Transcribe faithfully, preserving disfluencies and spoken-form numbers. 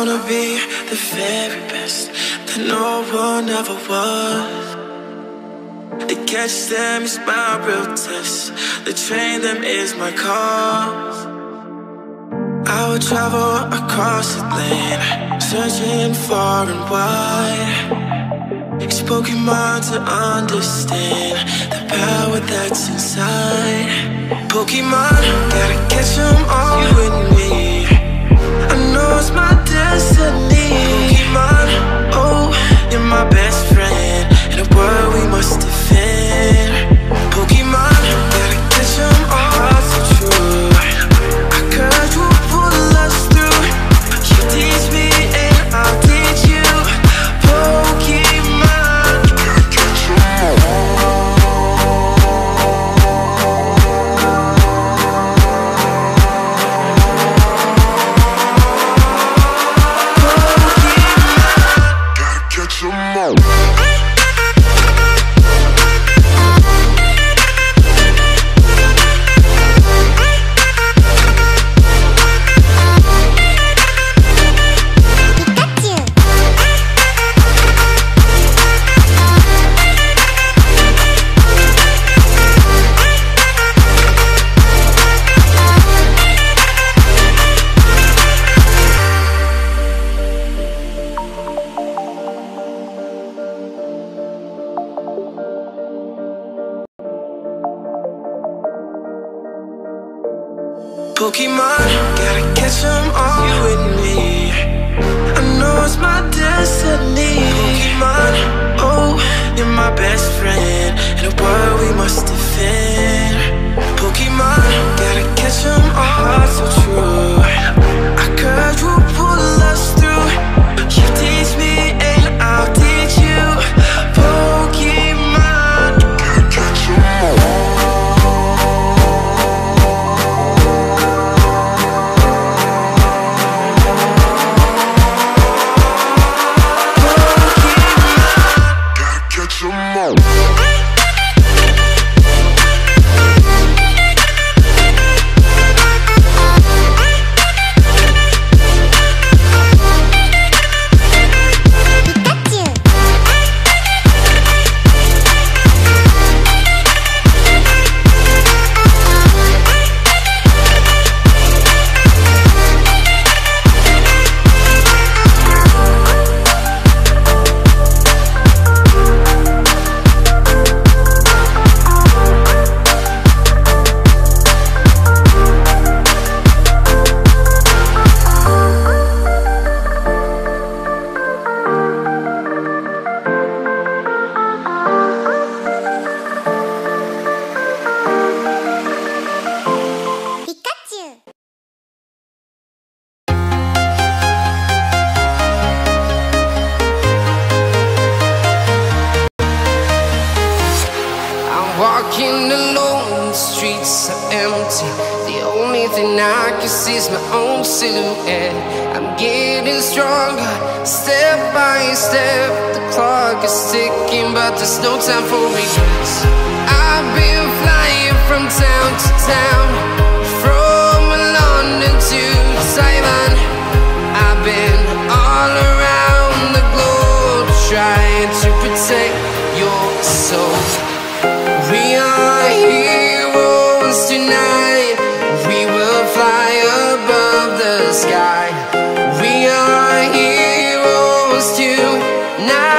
wanna be the very best that no one ever was. To catch them is my real test, to train them is my cause. I would travel across the land, searching far and wide. It's Pokemon to understand the power that's inside. Pokemon, gotta catch them all with me. I know it's my destiny. Pokemon, oh, you're my best friend in a world we must defend. Pokemon, gotta catch them all so true. I courage will pull us through. You teach me and I'll teach you. Pokemon, gotta catch them all. Pokemon, gotta catch them all with me. I know it's my destiny. Pokemon, oh, you're my best friend in a world we must defend. Pokemon, gotta catch them all so true. Our courage will pull us through. You teach me and I'll teach you. Pokemon, gotta catch them all. Walking alone, the streets are empty. The only thing I can see is my own silhouette. I'm getting stronger, step by step. The clock is ticking, but there's no time for regrets. I've been flying from town to town, from London to Taiwan. I've been all around the globe, trying to protect your soul. We are heroes tonight. We will fly above the sky. We are heroes tonight.